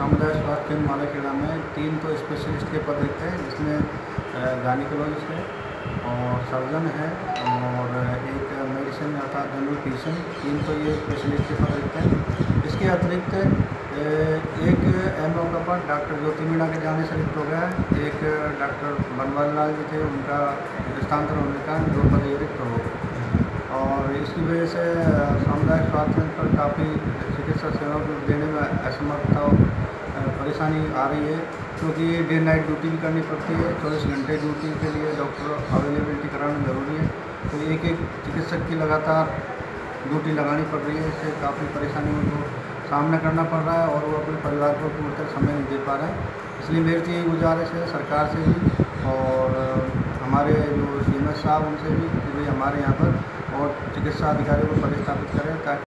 सामुदायिक स्वास्थ्य केंद्र मालाखेड़ा में 3 तो स्पेशलिस्ट के पद रिक्त हैं, जिसमें गायनिकोलॉजिस्ट है और सर्जन है और एक मेडिसिन अर्थात जनरल फिजिशियन, 3 तो ये स्पेशलिस्ट के पद रिक्त हैं। इसके अतिरिक्त एक एमओ का पद डॉक्टर ज्योति मीणा के जाने से रिक्त हो गया है। एक डॉक्टर बनवारी लाल जी थे, उनका स्थानांतरण होने का 2 पद रिक्त हो गए और इसकी वजह से सामुदायिक स्वास्थ्य केंद्र पर काफ़ी चिकित्सा सेवाओं को देने में असमर्थता और परेशानी आ रही है, क्योंकि डे नाइट ड्यूटी भी करनी पड़ती है। 24 घंटे ड्यूटी के लिए डॉक्टर अवेलेबिलिटी कराना ज़रूरी है, तो एक चिकित्सक की लगातार ड्यूटी लगानी पड़ रही है। इससे काफ़ी परेशानियों को सामना करना पड़ रहा है और वो अपने परिवार को पूर्णतः समय नहीं दे पा रहे हैं। इसलिए मेरी तो यही गुजारिश है सरकार से भी और हमारे जो CMS साहब उनसे भी कि भाई हमारे यहाँ पर और चिकित्सा अधिकारियों को पदस्थापित करें ताकि